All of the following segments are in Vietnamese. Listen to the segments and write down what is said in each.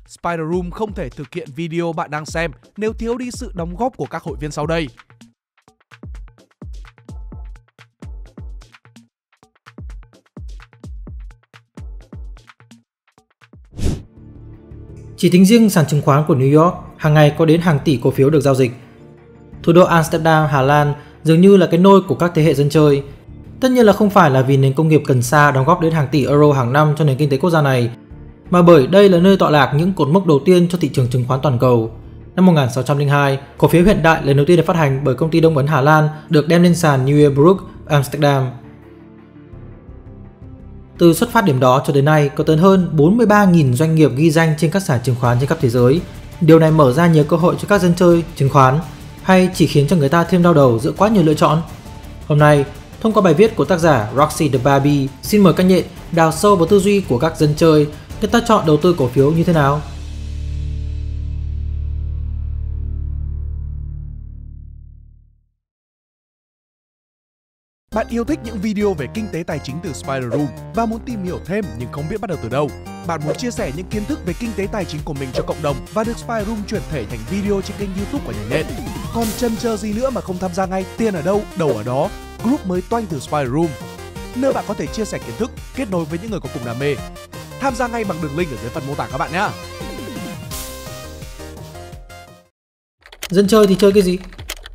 Spider Room không thể thực hiện video bạn đang xem nếu thiếu đi sự đóng góp của các hội viên sau đây. Chỉ tính riêng sàn chứng khoán của New York, hàng ngày có đến hàng tỷ cổ phiếu được giao dịch. Thủ đô Amsterdam, Hà Lan dường như là cái nôi của các thế hệ dân chơi. Tất nhiên là không phải là vì nền công nghiệp cần sa đóng góp đến hàng tỷ euro hàng năm cho nền kinh tế quốc gia này, mà bởi đây là nơi tọa lạc những cột mốc đầu tiên cho thị trường chứng khoán toàn cầu. Năm 1602, cổ phiếu hiện đại lần đầu tiên được phát hành bởi công ty Đông Ấn Hà Lan được đem lên sàn Nieuwe Broek, Amsterdam. Từ xuất phát điểm đó cho đến nay, có tới hơn 43.000 doanh nghiệp ghi danh trên các sàn chứng khoán trên khắp thế giới. Điều này mở ra nhiều cơ hội cho các dân chơi chứng khoán, hay chỉ khiến cho người ta thêm đau đầu giữa quá nhiều lựa chọn? Hôm nay, thông qua bài viết của tác giả Roxy the Barbie, xin mời các nhện đào sâu vào tư duy của các dân chơi, người ta chọn đầu tư cổ phiếu như thế nào. Bạn yêu thích những video về kinh tế tài chính từ Spider Room và muốn tìm hiểu thêm nhưng không biết bắt đầu từ đâu. Bạn muốn chia sẻ những kiến thức về kinh tế tài chính của mình cho cộng đồng và được Spider Room chuyển thể thành video trên kênh YouTube của nhà nhện. Còn chần chờ gì nữa mà không tham gia ngay? Tiền ở đâu, đầu ở đó. Group mới toanh từ Spider Room, nơi bạn có thể chia sẻ kiến thức, kết nối với những người có cùng đam mê. Tham gia ngay bằng đường link ở dưới phần mô tả các bạn nhé. Dân chơi thì chơi cái gì?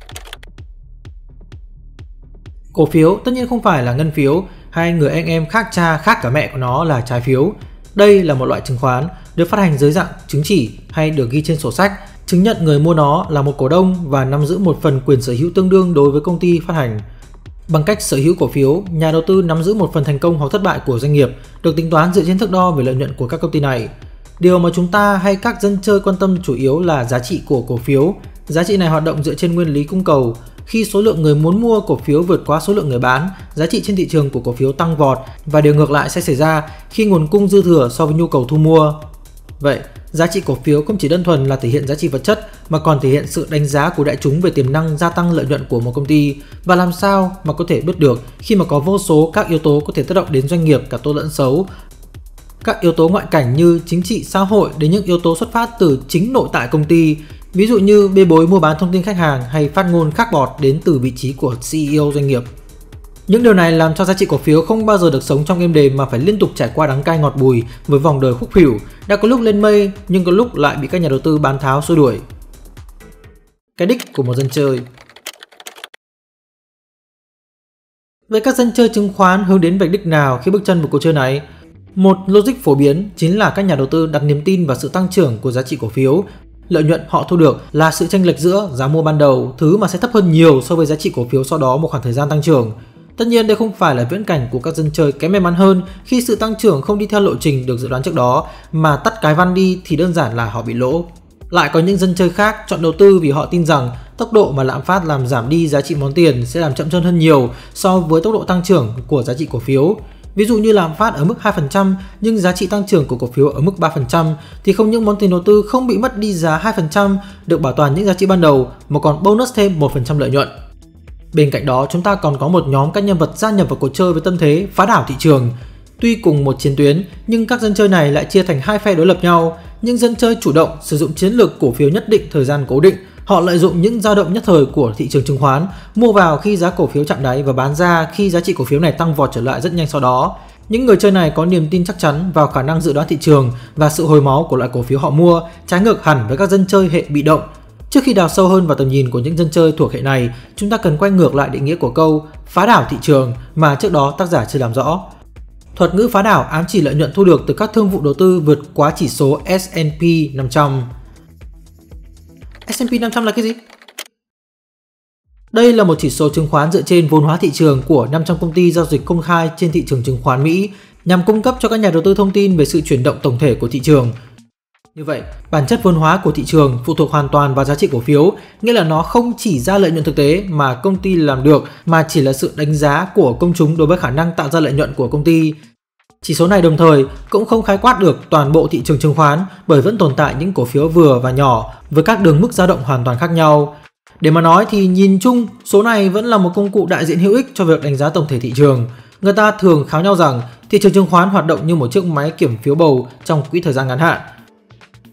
Cổ phiếu tất nhiên không phải là ngân phiếu hay người anh em khác cha khác cả mẹ của nó là trái phiếu. Đây là một loại chứng khoán được phát hành dưới dạng chứng chỉ hay được ghi trên sổ sách, chứng nhận người mua nó là một cổ đông và nắm giữ một phần quyền sở hữu tương đương đối với công ty phát hành. Bằng cách sở hữu cổ phiếu, nhà đầu tư nắm giữ một phần thành công hoặc thất bại của doanh nghiệp, được tính toán dựa trên thước đo về lợi nhuận của các công ty này. Điều mà chúng ta hay các dân chơi quan tâm chủ yếu là giá trị của cổ phiếu. Giá trị này hoạt động dựa trên nguyên lý cung cầu. Khi số lượng người muốn mua cổ phiếu vượt quá số lượng người bán, giá trị trên thị trường của cổ phiếu tăng vọt, và điều ngược lại sẽ xảy ra khi nguồn cung dư thừa so với nhu cầu thu mua. Vậy, giá trị cổ phiếu không chỉ đơn thuần là thể hiện giá trị vật chất mà còn thể hiện sự đánh giá của đại chúng về tiềm năng gia tăng lợi nhuận của một công ty, và làm sao mà có thể biết được khi mà có vô số các yếu tố có thể tác động đến doanh nghiệp cả tốt lẫn xấu. Các yếu tố ngoại cảnh như chính trị, xã hội đến những yếu tố xuất phát từ chính nội tại công ty, ví dụ như bê bối mua bán thông tin khách hàng hay phát ngôn khắc bọt đến từ vị trí của CEO doanh nghiệp. Những điều này làm cho giá trị cổ phiếu không bao giờ được sống trong êm đềm mà phải liên tục trải qua đắng cay ngọt bùi với vòng đời khúc khuỷu, đã có lúc lên mây nhưng có lúc lại bị các nhà đầu tư bán tháo xua đuổi. Cái đích của một dân chơi. Vậy các dân chơi chứng khoán hướng đến vạch đích nào khi bước chân vào cuộc chơi này? Một logic phổ biến chính là các nhà đầu tư đặt niềm tin vào sự tăng trưởng của giá trị cổ phiếu. Lợi nhuận họ thu được là sự chênh lệch giữa giá mua ban đầu, thứ mà sẽ thấp hơn nhiều so với giá trị cổ phiếu sau đó một khoảng thời gian tăng trưởng. Tất nhiên đây không phải là viễn cảnh của các dân chơi kém may mắn hơn khi sự tăng trưởng không đi theo lộ trình được dự đoán trước đó, mà tắt cái van đi thì đơn giản là họ bị lỗ. Lại có những dân chơi khác chọn đầu tư vì họ tin rằng tốc độ mà lạm phát làm giảm đi giá trị món tiền sẽ làm chậm chân hơn nhiều so với tốc độ tăng trưởng của giá trị cổ phiếu. Ví dụ như lạm phát ở mức 2% nhưng giá trị tăng trưởng của cổ phiếu ở mức 3% thì không những món tiền đầu tư không bị mất đi giá 2% được bảo toàn những giá trị ban đầu mà còn bonus thêm 1% lợi nhuận. Bên cạnh đó, chúng ta còn có một nhóm các nhân vật gia nhập vào cuộc chơi với tâm thế phá đảo thị trường. Tuy cùng một chiến tuyến nhưng các dân chơi này lại chia thành hai phe đối lập nhau. Những dân chơi chủ động sử dụng chiến lược cổ phiếu nhất định thời gian cố định. Họ lợi dụng những dao động nhất thời của thị trường chứng khoán, mua vào khi giá cổ phiếu chạm đáy và bán ra khi giá trị cổ phiếu này tăng vọt trở lại rất nhanh sau đó. Những người chơi này có niềm tin chắc chắn vào khả năng dự đoán thị trường và sự hồi máu của loại cổ phiếu họ mua, trái ngược hẳn với các dân chơi hệ bị động. Trước khi đào sâu hơn vào tầm nhìn của những dân chơi thuộc hệ này, chúng ta cần quay ngược lại định nghĩa của câu phá đảo thị trường mà trước đó tác giả chưa làm rõ. Thuật ngữ phá đảo ám chỉ lợi nhuận thu được từ các thương vụ đầu tư vượt quá chỉ số S&P 500. S&P 500 là cái gì? Đây là một chỉ số chứng khoán dựa trên vốn hóa thị trường của 500 công ty giao dịch công khai trên thị trường chứng khoán Mỹ, nhằm cung cấp cho các nhà đầu tư thông tin về sự chuyển động tổng thể của thị trường. Như vậy, bản chất vốn hóa của thị trường phụ thuộc hoàn toàn vào giá trị cổ phiếu, nghĩa là nó không chỉ ra lợi nhuận thực tế mà công ty làm được, mà chỉ là sự đánh giá của công chúng đối với khả năng tạo ra lợi nhuận của công ty. Chỉ số này đồng thời cũng không khái quát được toàn bộ thị trường chứng khoán, bởi vẫn tồn tại những cổ phiếu vừa và nhỏ với các đường mức dao động hoàn toàn khác nhau. Để mà nói thì nhìn chung, số này vẫn là một công cụ đại diện hữu ích cho việc đánh giá tổng thể thị trường. Người ta thường kháo nhau rằng thị trường chứng khoán hoạt động như một chiếc máy kiểm phiếu bầu trong quỹ thời gian ngắn hạn.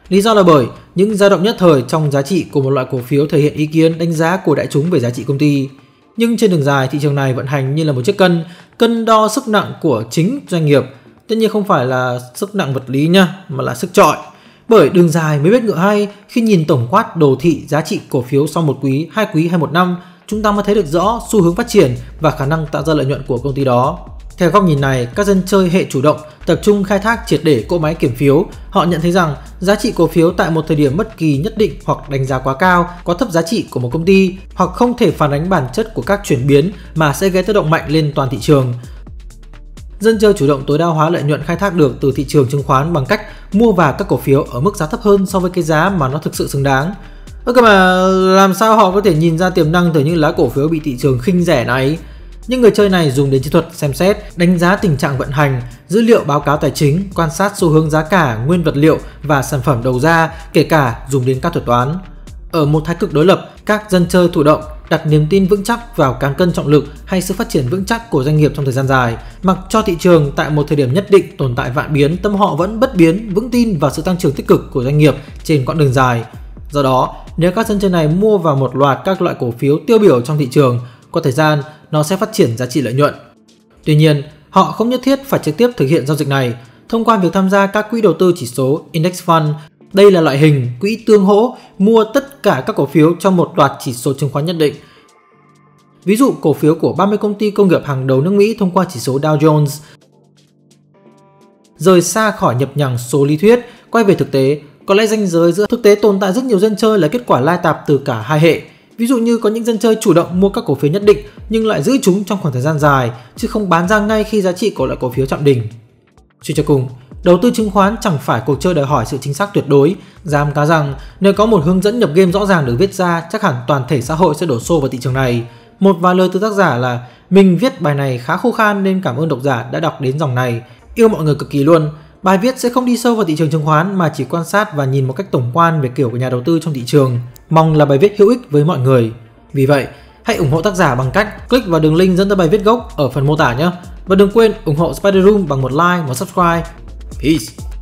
Lý do là bởi những dao động nhất thời trong giá trị của một loại cổ phiếu thể hiện ý kiến đánh giá của đại chúng về giá trị công ty. Nhưng trên đường dài, thị trường này vận hành như là một chiếc cân đo sức nặng của chính doanh nghiệp. Tất nhiên không phải là sức nặng vật lý nha, mà là sức chọi. Bởi đường dài mới biết ngựa hay, khi nhìn tổng quát đồ thị giá trị cổ phiếu sau một quý, hai quý hay một năm, chúng ta mới thấy được rõ xu hướng phát triển và khả năng tạo ra lợi nhuận của công ty đó. Theo góc nhìn này, các dân chơi hệ chủ động tập trung khai thác triệt để cỗ máy kiểm phiếu. Họ nhận thấy rằng giá trị cổ phiếu tại một thời điểm bất kỳ nhất định hoặc đánh giá quá cao, quá thấp giá trị của một công ty, hoặc không thể phản ánh bản chất của các chuyển biến mà sẽ gây tác động mạnh lên toàn thị trường. Dân chơi chủ động tối đa hóa lợi nhuận khai thác được từ thị trường chứng khoán bằng cách mua vào các cổ phiếu ở mức giá thấp hơn so với cái giá mà nó thực sự xứng đáng. Cơ mà làm sao họ có thể nhìn ra tiềm năng từ những lá cổ phiếu bị thị trường khinh rẻ này? Những người chơi này dùng đến chiến thuật xem xét, đánh giá tình trạng vận hành, dữ liệu báo cáo tài chính, quan sát xu hướng giá cả, nguyên vật liệu và sản phẩm đầu ra, kể cả dùng đến các thuật toán. Ở một thái cực đối lập, các dân chơi thụ động đặt niềm tin vững chắc vào cán cân trọng lực hay sự phát triển vững chắc của doanh nghiệp trong thời gian dài. Mặc cho thị trường tại một thời điểm nhất định tồn tại vạn biến, tâm họ vẫn bất biến, vững tin vào sự tăng trưởng tích cực của doanh nghiệp trên quãng đường dài. Do đó, nếu các dân chơi này mua vào một loạt các loại cổ phiếu tiêu biểu trong thị trường, có thời gian nó sẽ phát triển giá trị lợi nhuận. Tuy nhiên, họ không nhất thiết phải trực tiếp thực hiện giao dịch này thông qua việc tham gia các quỹ đầu tư chỉ số Index Fund. Đây là loại hình quỹ tương hỗ mua tất cả các cổ phiếu trong một loạt chỉ số chứng khoán nhất định. Ví dụ cổ phiếu của 30 công ty công nghiệp hàng đầu nước Mỹ thông qua chỉ số Dow Jones. Rời xa khỏi nhập nhằng số lý thuyết, quay về thực tế, có lẽ ranh giới giữa thực tế tồn tại rất nhiều dân chơi là kết quả lai tạp từ cả hai hệ. Ví dụ như có những dân chơi chủ động mua các cổ phiếu nhất định nhưng lại giữ chúng trong khoảng thời gian dài, chứ không bán ra ngay khi giá trị của loại cổ phiếu chạm đỉnh. Suy cho cùng, đầu tư chứng khoán chẳng phải cuộc chơi đòi hỏi sự chính xác tuyệt đối. Dám cá rằng nếu có một hướng dẫn nhập game rõ ràng được viết ra, chắc hẳn toàn thể xã hội sẽ đổ xô vào thị trường này. Một vài lời từ tác giả là: mình viết bài này khá khô khan nên cảm ơn độc giả đã đọc đến dòng này. Yêu mọi người cực kỳ luôn. Bài viết sẽ không đi sâu vào thị trường chứng khoán mà chỉ quan sát và nhìn một cách tổng quan về kiểu của nhà đầu tư trong thị trường. Mong là bài viết hữu ích với mọi người. Vì vậy, hãy ủng hộ tác giả bằng cách click vào đường link dẫn tới bài viết gốc ở phần mô tả nhé. Và đừng quên ủng hộ Spider Room bằng một like, một subscribe. Peace!